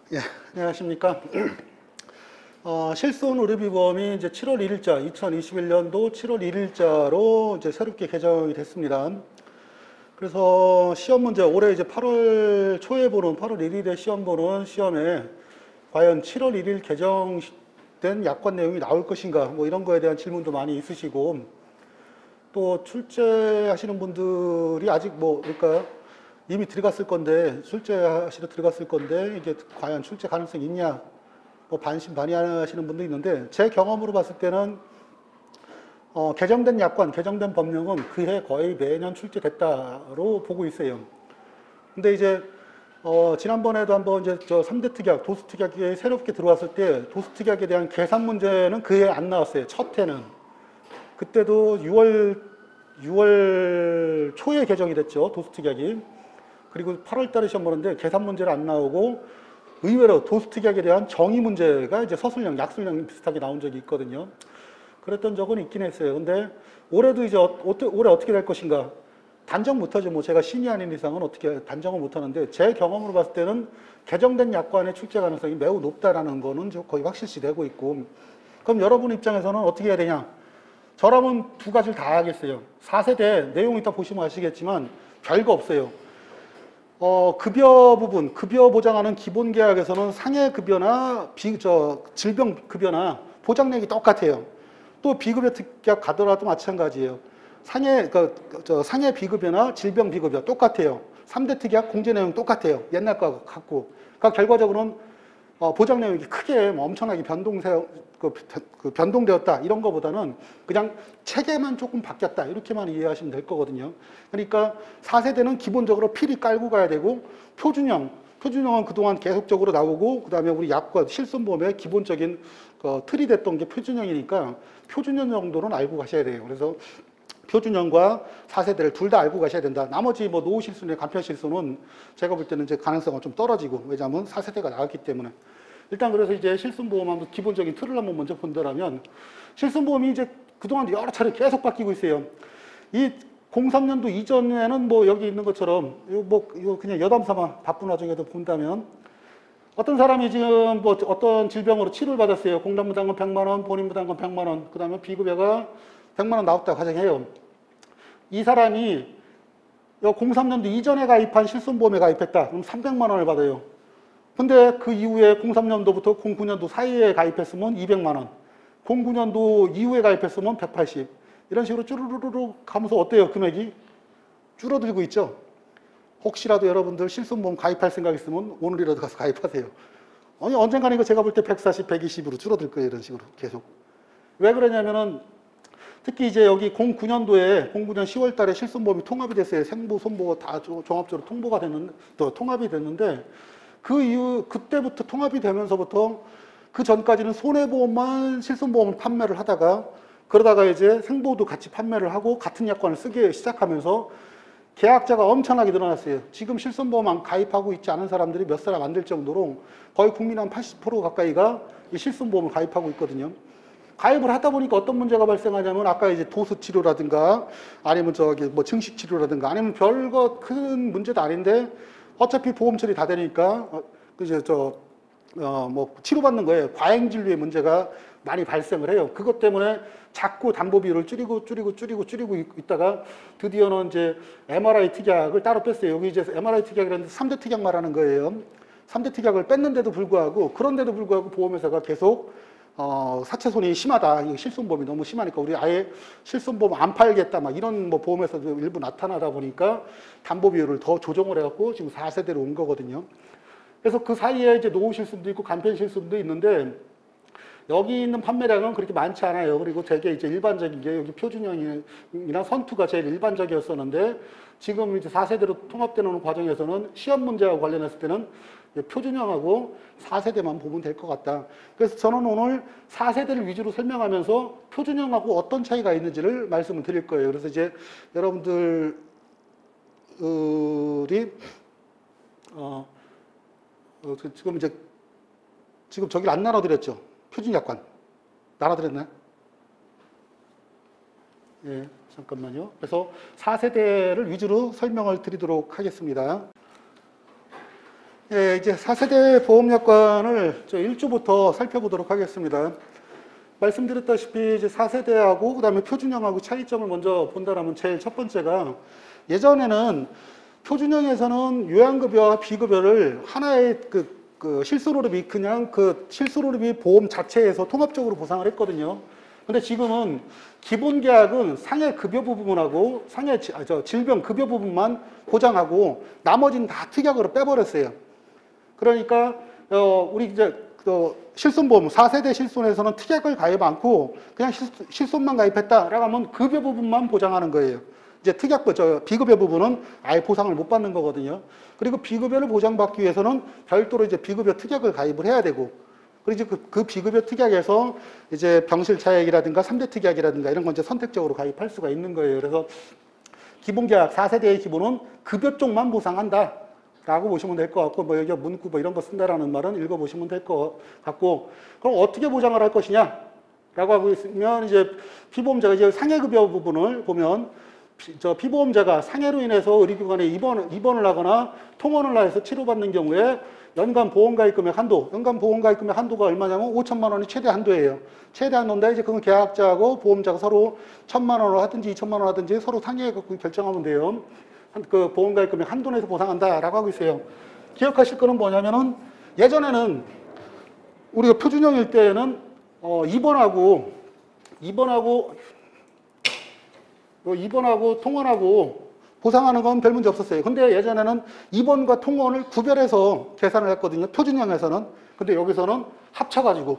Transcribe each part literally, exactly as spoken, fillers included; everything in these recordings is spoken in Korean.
예, 안녕하십니까. 어, 실손 의료비보험이 이제 칠월 일일자, 이천이십일 년도 칠월 일일자로 이제 새롭게 개정이 됐습니다. 그래서 시험 문제, 올해 이제 팔월 초에 보는, 팔월 일일에 시험 보는 시험에 과연 칠월 일일 개정된 약관 내용이 나올 것인가, 뭐 이런 거에 대한 질문도 많이 있으시고, 또 출제하시는 분들이 아직 뭐, 그러니까 이미 들어갔을 건데, 출제하시러 들어갔을 건데, 이게 과연 출제 가능성이 있냐, 뭐 반신반의하시는 분도 있는데, 제 경험으로 봤을 때는, 어, 개정된 약관, 개정된 법령은 그해 거의 매년 출제됐다로 보고 있어요. 근데 이제, 어, 지난번에도 한번 이제 저 삼 대 특약, 도수 특약이 새롭게 들어왔을 때, 도수 특약에 대한 계산 문제는 그해 안 나왔어요. 첫 해는. 그때도 유월, 유월 초에 개정이 됐죠. 도수 특약이. 그리고 팔월 달에 시험 보는데 계산 문제는 안 나오고 의외로 도수 특약에 대한 정의 문제가 이제 서술형, 약술형 비슷하게 나온 적이 있거든요. 그랬던 적은 있긴 했어요. 근데 올해도 이제 어, 올해 어떻게 될 것인가? 단정 못하죠. 뭐 제가 신이 아닌 이상은 어떻게 단정을 못하는데 제 경험으로 봤을 때는 개정된 약관의 출제 가능성이 매우 높다라는 거는 거의 확실시 되고 있고, 그럼 여러분 입장에서는 어떻게 해야 되냐? 저라면 두 가지를 다 하겠어요. 사 세대 내용 이따 보시면 아시겠지만 별거 없어요. 어, 급여 부분, 급여 보장하는 기본 계약에서는 상해 급여나 비, 저, 질병 급여나 보장 내역이 똑같아요. 또 비급여 특약 가더라도 마찬가지예요. 상해, 그, 저, 상해 비급여나 질병 비급여 똑같아요. 삼 대 특약 공제 내용 똑같아요. 옛날 거 같고. 그러니까 결과적으로는 어, 보장 내용이 크게 뭐 엄청나게 변동, 그, 그 변동되었다 이런 거보다는 그냥 체계만 조금 바뀌었다 이렇게만 이해하시면 될 거거든요. 그러니까 사 세대는 기본적으로 필히 깔고 가야 되고, 표준형, 표준형은 그동안 계속적으로 나오고, 그 다음에 우리 약관, 실손보험의 기본적인 그 틀이 됐던 게 표준형이니까 표준형 정도는 알고 가셔야 돼요. 그래서 표준형과 사 세대를 둘 다 알고 가셔야 된다. 나머지 뭐 노후 실손의 간편 실손은 제가 볼 때는 이제 가능성은 좀 떨어지고, 왜냐하면 사 세대가 나왔기 때문에. 일단 그래서 이제 실손보험 한번 기본적인 틀을 한번 먼저 본다면, 실손보험이 이제 그동안 여러 차례 계속 바뀌고 있어요. 이 공삼 년도 이전에는 뭐 여기 있는 것처럼, 이거 뭐, 이거 그냥 여담삼아 바쁜 와중에도 본다면, 어떤 사람이 지금 뭐 어떤 질병으로 치료를 받았어요. 공단부담금 백만 원, 본인부담금 백만 원, 그 다음에 비급여가 백만 원 나왔다고 가정해요. 이 사람이 공삼 년도 이전에 가입한 실손보험에 가입했다. 그럼 삼백만 원을 받아요. 근데 그 이후에 공삼 년도부터 공구 년도 사이에 가입했으면 이백만 원, 공구 년도 이후에 가입했으면 백팔십, 이런 식으로 쭈루루루 가면서 어때요? 금액이 줄어들고 있죠. 혹시라도 여러분들 실손보험 가입할 생각 있으면 오늘이라도 가서 가입하세요. 아니 언젠가는 이거 제가 볼 때 백사십, 백이십으로 줄어들 거예요. 이런 식으로 계속. 왜 그러냐면은 특히 이제 여기 공구 년도에 공구 년 시월 달에 실손보험이 통합이 됐어요. 생보, 손보 다 종합적으로 통보가 됐는데, 또 통합이 됐는데, 그 이후 그때부터 통합이 되면서부터 그 전까지는 손해보험만 실손보험을 판매를 하다가, 그러다가 이제 생보도 같이 판매를 하고 같은 약관을 쓰기 시작하면서 계약자가 엄청나게 늘어났어요. 지금 실손보험 가입하고 있지 않은 사람들이 몇 사람 안 될 정도로 거의 국민 한 팔십 퍼센트 가까이가 이 실손보험을 가입하고 있거든요. 가입을 하다 보니까 어떤 문제가 발생하냐면, 아까 이제 도수 치료라든가 아니면 저기 뭐 증식 치료라든가 아니면 별거 큰 문제도 아닌데 어차피 보험 처리 다 되니까 어, 이제 저 어 뭐 치료받는 거에 과잉 진료의 문제가 많이 발생을 해요. 그것 때문에 자꾸 담보 비율을 줄이고 줄이고 줄이고 줄이고 있다가 드디어는 이제 엠알아이 특약을 따로 뺐어요. 여기 이제 엠알아이 특약이라는데 삼 대 특약 말하는 거예요. 삼 대 특약을 뺐는데도 불구하고, 그런데도 불구하고 보험회사가 계속 어, 사채손이 심하다. 이 실손보험이 너무 심하니까 우리 아예 실손보험 안 팔겠다. 막 이런 뭐 보험에서도 일부 나타나다 보니까 담보 비율을 더 조정을 해갖고 지금 사 세대로 온 거거든요. 그래서 그 사이에 이제 노후 실손도 있고 간편 실손도 있는데, 여기 있는 판매량은 그렇게 많지 않아요. 그리고 되게 이제 일반적인 게 여기 표준형이나 선투가 제일 일반적이었었는데, 지금 이제 사 세대로 통합되는 과정에서는 시험 문제와 관련했을 때는 표준형하고 사 세대만 보면 될 것 같다. 그래서 저는 오늘 사 세대를 위주로 설명하면서 표준형하고 어떤 차이가 있는지를 말씀을 드릴 거예요. 그래서 이제 여러분들이 어, 어 지금 이제 지금 저기를 안 나눠드렸죠. 표준약관 나눠드렸나요? 예, 잠깐만요. 그래서 사 세대를 위주로 설명을 드리도록 하겠습니다. 예, 이제 사 세대 보험약관을 저 일 조부터 살펴보도록 하겠습니다. 말씀드렸다시피 이제 사 세대하고 그다음에 표준형하고 차이점을 먼저 본다라면 제일 첫 번째가 예전에는 표준형에서는 요양급여와 비급여를 하나의 그, 그 실손오르비 그냥 그 실손오르비 보험 자체에서 통합적으로 보상을 했거든요. 근데 지금은 기본 계약은 상해 급여 부분하고 상해 아, 저 질병 급여 부분만 보장하고 나머지는 다 특약으로 빼버렸어요. 그러니까 어, 우리 이제 그 실손보험 사 세대 실손에서는 특약을 가입 않고 그냥 실손만 가입했다라고 하면 급여 부분만 보장하는 거예요. 이제 특약 저 비급여 부분은 아예 보상을 못 받는 거거든요. 그리고 비급여를 보장받기 위해서는 별도로 이제 비급여 특약을 가입을 해야 되고, 그리고 이제 그, 그 비급여 특약에서 이제 병실 차액이라든가 삼 대 특약이라든가 이런 건 이제 선택적으로 가입할 수가 있는 거예요. 그래서 기본 계약 사 세대의 기본은 급여 쪽만 보상한다 라고 보시면 될 것 같고, 뭐 여기 문구 뭐 이런 거 쓴다라는 말은 읽어보시면 될 것 같고, 그럼 어떻게 보장을 할 것이냐 라고 하고 있으면 이제 피보험자가 이제 상해급여 부분을 보면 피, 저 피보험자가 상해로 인해서 의료기관에 입원, 입원을 하거나 통원을 해서 치료받는 경우에 연간 보험가입금액 한도, 연간 보험가입금액 한도가 얼마냐면 오천만 원이 최대 한도예요. 최대 한도인데 이제 그건 계약자하고 보험자가 서로 천만 원을 하든지 이천만 원 하든지 서로 상의해서 결정하면 돼요. 그 보험가입금액 한도 내에서 보상한다라고 하고 있어요. 기억하실 거는 뭐냐면은 예전에는 우리가 표준형일 때는 어 입원하고 입원하고 뭐 입원하고 통원하고 보상하는 건 별 문제 없었어요. 근데 예전에는 입원과 통원을 구별해서 계산을 했거든요. 표준형에서는. 근데 여기서는 합쳐가지고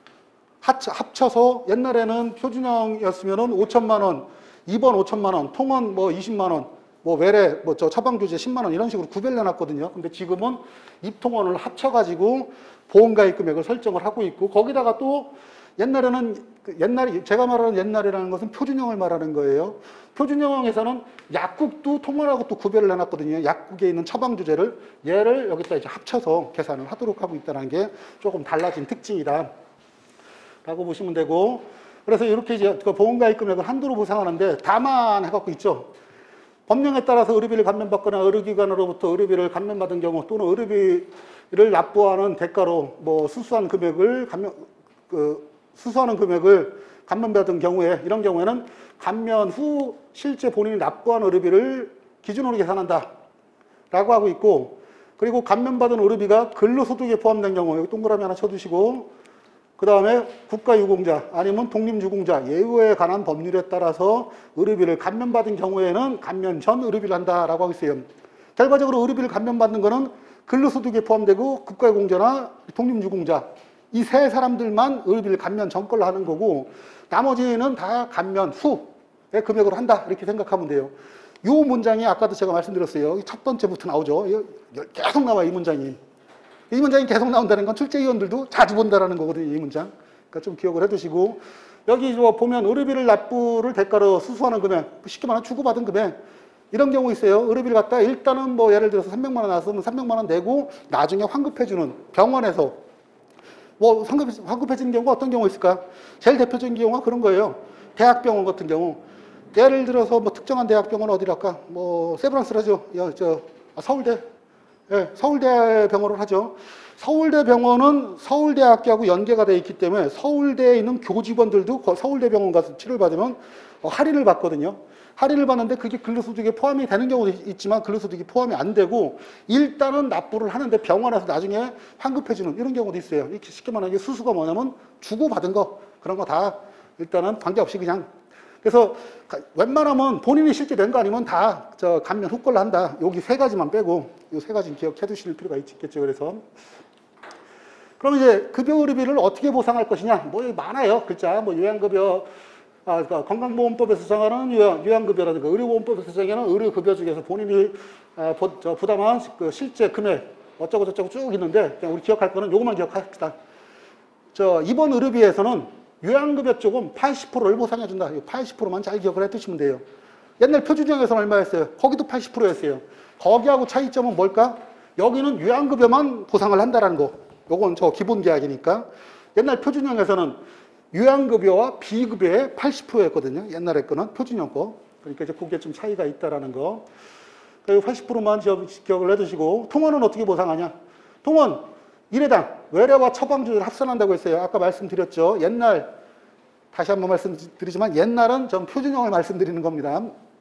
합쳐, 합쳐서 옛날에는 표준형이었으면은 오천만 원, 입원 오천만 원, 통원 뭐 이십만 원, 뭐 외래 뭐 저 처방주제 십만 원 이런 식으로 구별해놨거든요. 근데 지금은 입통원을 합쳐가지고 보험가입 금액을 설정을 하고 있고, 거기다가 또 옛날에는 옛날 제가 말하는 옛날이라는 것은 표준형을 말하는 거예요. 표준형에서는 약국도 통원하고 또 구별을 해놨거든요. 약국에 있는 처방주제를 얘를 여기다 이제 합쳐서 계산을 하도록 하고 있다는 게 조금 달라진 특징이다 라고 보시면 되고, 그래서 이렇게 이제 보험가입 금액을 한도로 보상하는데 다만 해갖고 있죠. 법령에 따라서 의료비를 감면받거나 의료기관으로부터 의료비를 감면받은 경우 또는 의료비를 납부하는 대가로 뭐 수수한 금액을 감면, 그 수수하는 금액을 감면받은 경우에, 이런 경우에는 감면 후 실제 본인이 납부한 의료비를 기준으로 계산한다 라고 하고 있고, 그리고 감면받은 의료비가 근로소득에 포함된 경우 여기 동그라미 하나 쳐두시고, 그 다음에 국가유공자 아니면 독립유공자 예우에 관한 법률에 따라서 의료비를 감면받은 경우에는 감면 전 의료비를 한다라고 하고 있어요. 결과적으로 의료비를 감면받는 거는 근로소득에 포함되고 국가유공자나 독립유공자 이 세 사람들만 의료비를 감면 전 걸로 하는 거고, 나머지는 다 감면 후의 금액으로 한다 이렇게 생각하면 돼요. 이 문장이 아까도 제가 말씀드렸어요. 첫 번째부터 나오죠. 계속 나와요, 이 문장이. 이 문장이 계속 나온다는 건 출제위원들도 자주 본다라는 거거든요, 이 문장. 그러니까 좀 기억을 해두시고, 여기 보면 의료비를 납부를 대가로 수수하는 금액, 쉽게 말하면 주고받은 금액, 이런 경우 있어요. 의료비를 갖다 일단은 뭐 예를 들어서 삼백만 원 나왔으면 삼백만 원 내고 나중에 환급해주는 병원에서 뭐 환급, 환급해주는 경우가 어떤 경우 있을까? 제일 대표적인 경우가 그런 거예요. 대학병원 같은 경우. 예를 들어서 뭐 특정한 대학병원 어디랄까? 뭐 세브란스라죠. 저 아, 서울대. 네, 서울대 병원을 하죠. 서울대 병원은 서울대학교하고 연계가 되어 있기 때문에 서울대에 있는 교직원들도 서울대 병원 가서 치료를 받으면 할인을 받거든요. 할인을 받는데 그게 근로소득에 포함이 되는 경우도 있지만 근로소득이 포함이 안 되고, 일단은 납부를 하는데 병원에서 나중에 환급해주는 이런 경우도 있어요. 이렇게 쉽게 말하면 수수가 뭐냐면 주고받은 거, 그런 거 다 일단은 관계없이 그냥. 그래서 웬만하면 본인이 실제 낸 거 아니면 다 저 감면 후걸로 한다. 여기 세 가지만 빼고 이 세 가지는 기억해 두실 필요가 있겠죠. 그래서 그럼 이제 급여 의료비를 어떻게 보상할 것이냐? 뭐 많아요. 글자 뭐 요양급여, 아, 그러니까 건강보험법에서 정하는 요양, 요양급여라든가 의료보험법에서 정하는 의료급여 중에서 본인이 아, 부, 저 부담한 그 실제 금액 어쩌고 저쩌고 쭉 있는데, 그냥 우리 기억할 거는 요것만 기억합시다. 저 이번 의료비에서는 요양급여 쪽은 팔십 퍼센트를 보상해준다. 팔십 퍼센트만 잘 기억을 해두시면 돼요. 옛날 표준형에서는 얼마였어요? 거기도 팔십 퍼센트였어요. 거기하고 차이점은 뭘까? 여기는 요양급여만 보상을 한다는 거. 요건 저 기본 계약이니까. 옛날 표준형에서는 요양급여와 비급여의 팔십 퍼센트였거든요. 옛날에 거는 표준형 거. 그러니까 이제 그게 좀 차이가 있다라는 거. 팔십 퍼센트만 기억을 해두시고, 통원은 어떻게 보상하냐? 통원 일 회당 외래와 처방주를 합산한다고 했어요. 아까 말씀드렸죠. 옛날 다시 한번 말씀드리지만 옛날은 전 표준형을 말씀드리는 겁니다.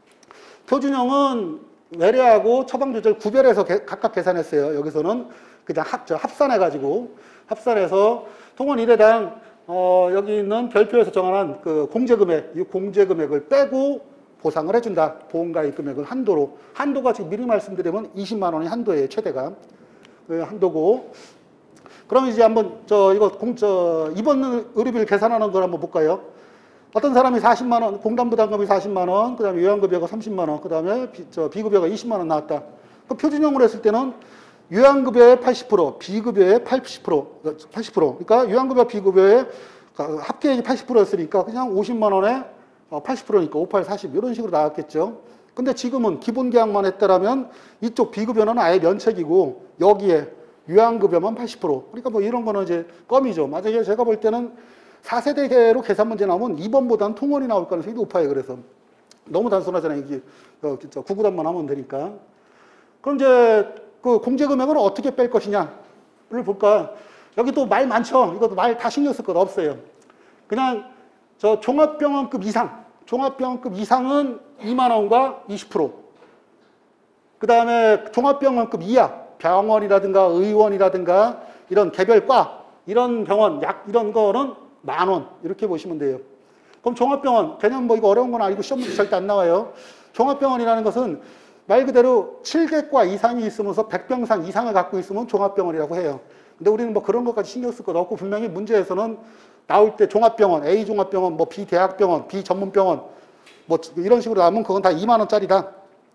표준형은 외래하고 처방주를 구별해서 개, 각각 계산했어요. 여기서는 그냥 합, 저 합산해가지고 합산해서 통원 일 회당 어, 여기 있는 별표에서 정한 그 공제금액, 이 공제금액을 빼고 보상을 해준다. 보험가입 금액을 한도로. 한도가 지금 미리 말씀드리면 이십만 원이 한도예요. 최대가. 그 한도고. 그럼 이제 한번 저 이거 공, 저 이번 의료비를 계산하는 걸 한번 볼까요? 어떤 사람이 사십만 원, 공담부담금이 사십만 원, 그 다음에 요양급여가 삼십만 원, 그 다음에 비, 저 비급여가 이십만 원 나왔다. 그 표준형으로 했을 때는 요양급여의 팔십 퍼센트, 비급여의 팔십 퍼센트, 팔십 퍼센트. 그러니까 요양급여, 비급여의 합계액이 팔십 퍼센트였으니까 그냥 오십만 원에 팔십 퍼센트니까 오십팔, 사십 이런 식으로 나왔겠죠. 근데 지금은 기본계약만 했다라면 이쪽 비급여는 아예 면책이고 여기에 요양급여만 팔십 퍼센트. 그러니까 뭐 이런 거는 이제 껌이죠. 만약에 제가 볼 때는 사 세대로 계산 문제 나오면 이 번보다는 통원이 나올 가능성이 높아요. 그래서 너무 단순하잖아요. 이게 어, 구구단만 하면 되니까. 그럼 이제 그 공제금액을 어떻게 뺄 것이냐를 볼까. 여기 또 말 많죠. 이것도 말 다 신경 쓸 것 없어요. 그냥 저 종합병원급 이상, 종합병원급 이상은 이만 원과 이십 퍼센트. 그 다음에 종합병원급 이하, 병원이라든가 의원이라든가 이런 개별과, 이런 병원, 약 이런 거는 만 원 이렇게 보시면 돼요. 그럼 종합병원, 개념 뭐 이거 어려운 건 아니고 시험 문제 절대 안 나와요. 종합병원이라는 것은 말 그대로 칠 개과 이상이 있으면서 백 병상 이상을 갖고 있으면 종합병원이라고 해요. 근데 우리는 뭐 그런 것까지 신경 쓸 것 없고 분명히 문제에서는 나올 때 종합병원, A 종합병원, 뭐 B 대학병원, B 전문병원 뭐 이런 식으로 나오면 그건 다 이만 원짜리다.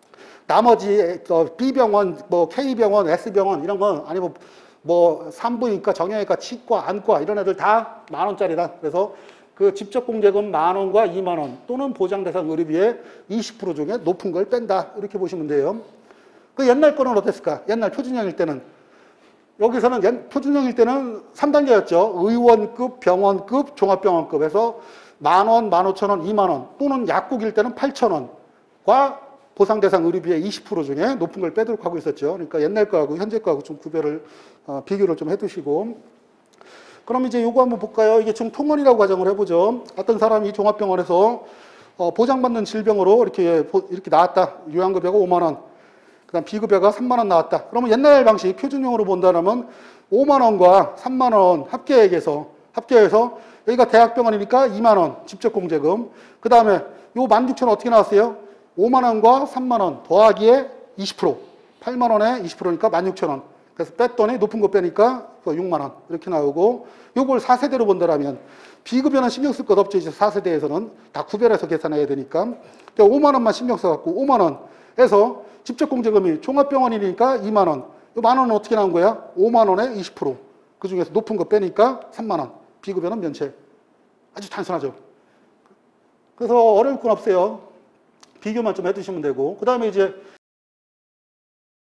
나머지 B병원, 뭐 K병원, S병원 이런 건 아니면 뭐 산부인과, 정형외과, 치과, 안과 이런 애들 다 만 원짜리다. 그래서 그 직접공제금 만 원과 이만 원 또는 보장대상 의료비의 이십 퍼센트 중에 높은 걸 뺀다. 이렇게 보시면 돼요. 그 옛날 거는 어땠을까? 옛날 표준형일 때는 여기서는 옛, 표준형일 때는 삼 단계였죠. 의원급, 병원급, 종합병원급에서 만 원, 만 오천 원, 이만 원 또는 약국일 때는 팔천 원과 보상대상 의료비의 이십 퍼센트 중에 높은 걸 빼도록 하고 있었죠. 그러니까 옛날 거하고 현재 거하고 좀 구별을, 어, 비교를 좀 해두시고. 그럼 이제 요거 한번 볼까요? 이게 지금 통원이라고 가정을 해보죠. 어떤 사람이 종합병원에서 어, 보장받는 질병으로 이렇게, 이렇게 나왔다. 요양급여가 오만 원. 그 다음 비급여가 삼만 원 나왔다. 그러면 옛날 방식 표준형으로 본다면 오만 원과 삼만 원 합계액에서, 합계해서 여기가 대학병원이니까 이만 원 직접공제금. 그 다음에 요 만 육천 원 어떻게 나왔어요? 오만 원과 삼만 원 더하기에 이십 퍼센트. 팔만 원에 이십 퍼센트니까 만 육천 원. 그래서 뺐더니 높은 거 빼니까 육만 원. 이렇게 나오고, 요걸 사 세대로 본다면 비급여는 신경 쓸 것 없죠. 이제 사 세대에서는 다 구별해서 계산해야 되니까. 오만 원만 신경 써갖고 오만 원에서 직접공제금이 종합병원이니까 이만 원. 이 만 원은 어떻게 나온 거야? 오만 원에 이십 퍼센트. 그 중에서 높은 거 빼니까 삼만 원. 비급여는 면책. 아주 단순하죠. 그래서 어려울 건 없어요. 비교만 좀 해두시면 되고. 그 다음에 이제